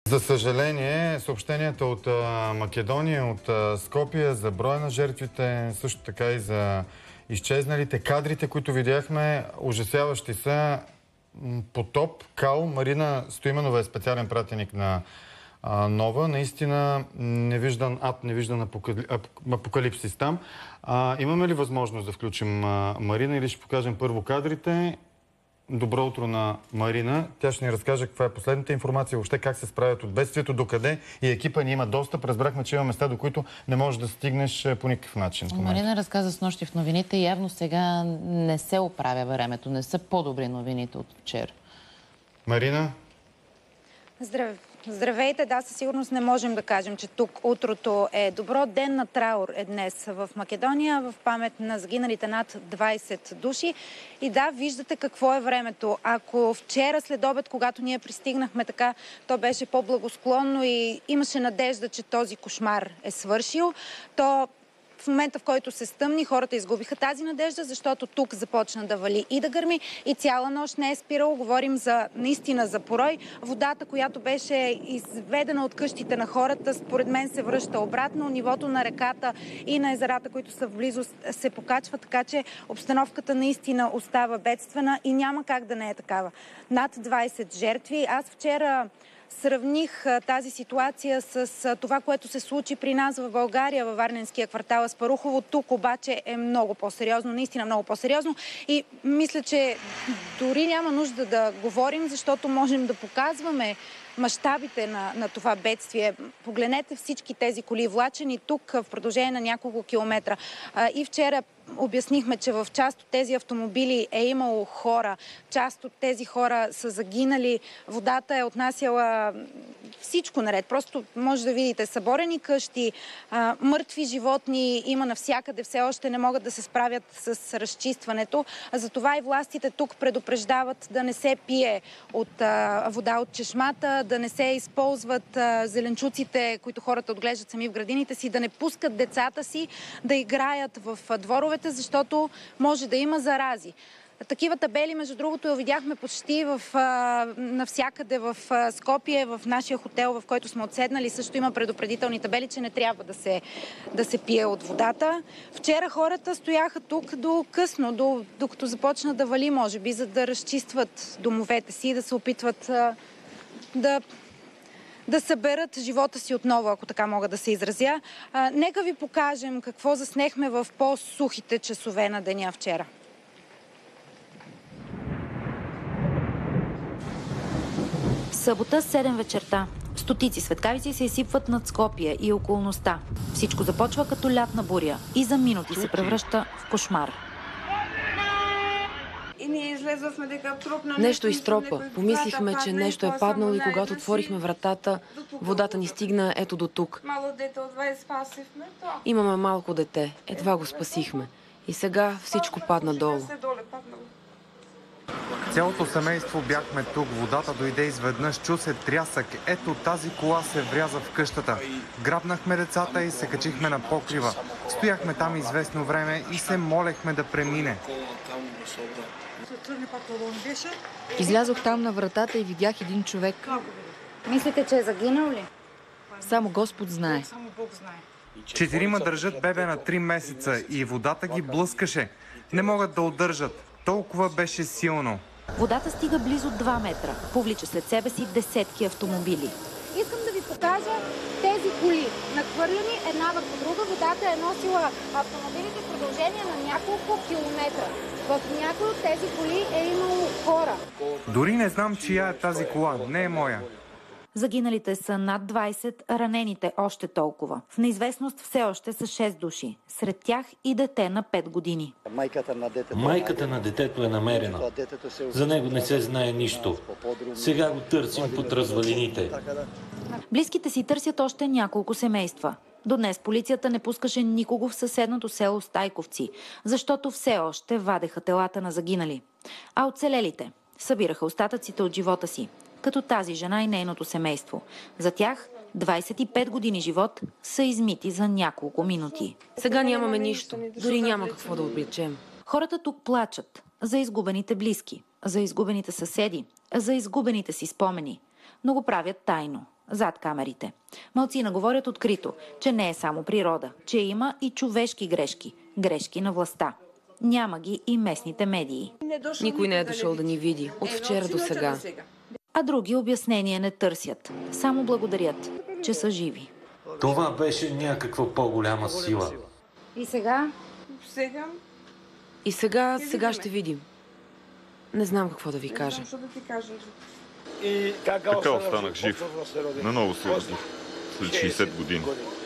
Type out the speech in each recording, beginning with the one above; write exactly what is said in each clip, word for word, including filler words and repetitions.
За съжаление, съобщенията от а, Македония, от а, Скопие за броя на жертвите, също така и за изчезналите, кадрите, които видяхме, ужасяващи са. Потоп, кал. Марина Стоименова е специален пратеник на а, Нова. Наистина невиждан ад, невиждан апокали... апокалипсис там. А, имаме ли възможност да включим а, Марина или ще покажем първо кадрите? Добро утро на Марина. Тя ще ни разкаже каква е последната информация, въобще как се справят от бедствието, докъде и екипа ни има достъп. Разбрахме, че има места, до които не можеш да стигнеш по никакъв начин. Марина разказа с нощи в новините и явно сега не се оправя времето. Не са по-добри новините от вчера. Марина? Здравей. Здравейте, да, със сигурност не можем да кажем, че тук утрото е добро. Ден на траур е днес в Македония, в памет на загиналите над двайсет души. И да, виждате какво е времето. Ако вчера след обед, когато ние пристигнахме така, то беше по-благосклонно и имаше надежда, че този кошмар е свършил, то в момента, в който се стъмни, хората изгубиха тази надежда, защото тук започна да вали и да гърми и цяла нощ не е спирало. Говорим за наистина за порой. Водата, която беше изведена от къщите на хората, според мен се връща обратно. Нивото на реката и на езерата, които са в близост, се покачва, така че обстановката наистина остава бедствена и няма как да не е такава. Над двайсет жертви. Аз вчера сравних а, тази ситуация с а, това, което се случи при нас в България, във Варненския квартал Аспарухово. Тук обаче е много по-сериозно, наистина много по-сериозно. И мисля, че дори няма нужда да говорим, защото можем да показваме мащабите на, на това бедствие. Погледнете всички тези коли, влачени тук в продължение на няколко километра. А, и вчера обяснихме, че в част от тези автомобили е имало хора. Част от тези хора са загинали. Водата е отнасяла всичко наред. Просто може да видите съборени къщи, а, мъртви животни има навсякъде. Все още не могат да се справят с разчистването. А затова и властите тук предупреждават да не се пие от а, вода от чешмата, да не се използват а, зеленчуците, които хората отглеждат сами в градините си, да не пускат децата си да играят в а, дворовете, защото може да има зарази. Такива табели, между другото, я видяхме почти в, а, навсякъде в а, Скопие, в нашия хотел, в който сме отседнали. Също има предупредителни табели, че не трябва да се, да се пие от водата. Вчера хората стояха тук до късно, до, докато започна да вали, може би, за да разчистват домовете си, да се опитват а, да... да съберат живота си отново, ако така мога да се изразя. А, нека ви покажем какво заснехме в по-сухите часове на деня вчера. Събота, седем вечерта. Стотици светкавици се изсипват над Скопие и околността. Всичко започва като лятна буря и за минути се превръща в кошмар. Нещо изтропа. Помислихме, че нещо е паднало и когато отворихме вратата, водата ни стигна ето до тук. Имаме малко дете. Едва го спасихме. И сега всичко падна долу. Цялото семейство бяхме тук. Водата дойде изведнъж, чу се трясък. Ето тази кола се вряза в къщата. Грабнахме децата и се качихме на покрива. Стояхме там известно време и се молехме да премине. Излязох там на вратата и видях един човек. Мислите, че е загинал ли? Само Господ знае. Четирима държат бебе на три месеца и водата ги блъскаше. Не могат да удържат. Толкова беше силно. Водата стига близо два метра. Повлича след себе си десетки автомобили. Искам да ви покажа тези коли. Нахвърляни една върху друга. Водата е носила автомобилите в продължение на няколко километра. В някои от тези коли е имало хора. Дори не знам чия е тази кола. Не е моя. Загиналите са над двайсет, ранените още толкова. В неизвестност все още са шест души. Сред тях и дете на пет години. Майката на детето е намерена. За него не се знае нищо. Сега го търсим под развалините. Близките си търсят още няколко семейства. До днес полицията не пускаше никого в съседното село Стайковци, защото все още вадеха телата на загинали. А оцелелите събираха остатъците от живота си, като тази жена и нейното семейство. За тях двайсет и пет години живот са измити за няколко минути. Сега нямаме нищо. Дори няма какво да обличем. Хората тук плачат за изгубените близки, за изгубените съседи, за изгубените си спомени, но го правят тайно, зад камерите. Малцина говорят открито, че не е само природа, че има и човешки грешки, грешки на властта. Няма ги и местните медии. Никой не е дошъл да ни види. От вчера до сега. А други обяснения не търсят. Само благодарят, че са живи. Това беше някаква по-голяма сила. И сега? Сега? И сега, сега ще видим. Не знам какво да ви кажа. Така останах жив. Наново се родих. След шейсет години.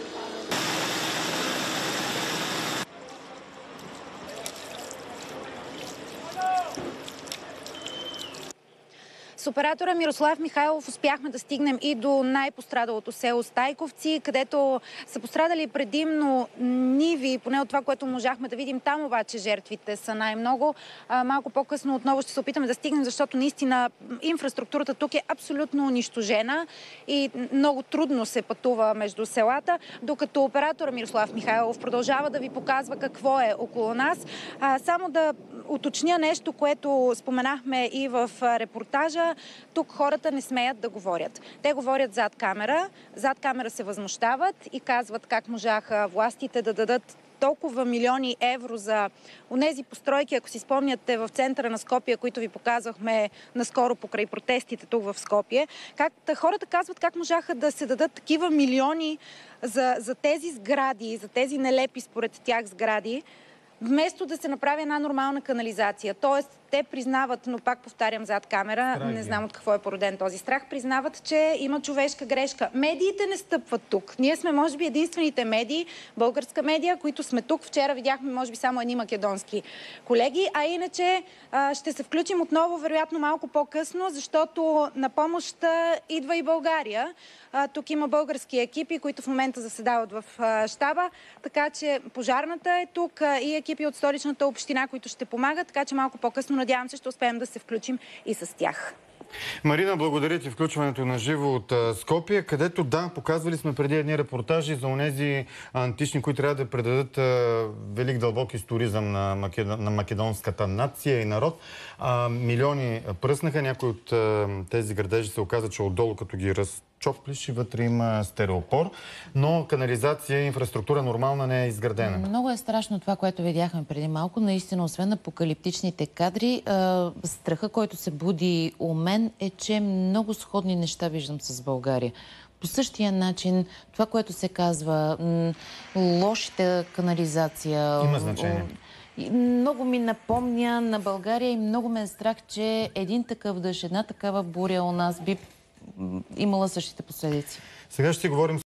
С оператора Мирослав Михайлов успяхме да стигнем и до най-пострадалото село Стайковци, където са пострадали предимно ниви, поне от това, което можахме да видим. Там обаче жертвите са най-много. Малко по-късно отново ще се опитаме да стигнем, защото наистина инфраструктурата тук е абсолютно унищожена и много трудно се пътува между селата, докато оператора Мирослав Михайлов продължава да ви показва какво е около нас. Само да уточня нещо, което споменахме и в репортажа. Тук хората не смеят да говорят. Те говорят зад камера, зад камера се възмущават и казват как можаха властите да дадат толкова милиони евро за онези постройки, ако си спомняте, в центъра на Скопие, които ви показахме наскоро покрай протестите тук в Скопие. Как, хората казват как можаха да се дадат такива милиони за, за тези сгради, за тези нелепи според тях сгради, вместо да се направи една нормална канализация. Тоест, те признават, но пак повтарям зад камера, Страги. не знам от какво е породен този страх, признават, че има човешка грешка. Медиите не стъпват тук. Ние сме, може би, единствените медии, българска медия, които сме тук. Вчера видяхме, може би, само едни македонски колеги, а иначе а, ще се включим отново, вероятно, малко по-късно, защото на помощ идва и България. А, тук има български екипи, които в момента заседават в а, щаба, така че пожарната е тук а, и екипи от столичната община, които ще помагат, така че малко по-късно надявам се, ще успеем да се включим и с тях. Марина, благодаря ти включването на живо от Скопие, където, да, показвали сме преди едни репортажи за онези антични, които трябва да предадат велик дълбок историзъм на, македон, на македонската нация и народ. А, милиони пръснаха, някои от а, тези градежи се оказа, че отдолу, като ги разчоплиш, и вътре има стереопор, но канализация и инфраструктура нормална не е изградена. Много е страшно това, което видяхме преди малко. Наистина, освен апокалиптичните кадри, а, страха, който се буди у мен, е, че много сходни неща виждам с България. По същия начин, това, което се казва, лошата канализация... Има значение. Много ми напомня на България и много ме е страх, че един такъв дъжд, една такава буря у нас би имала същите последици. Сега ще си говорим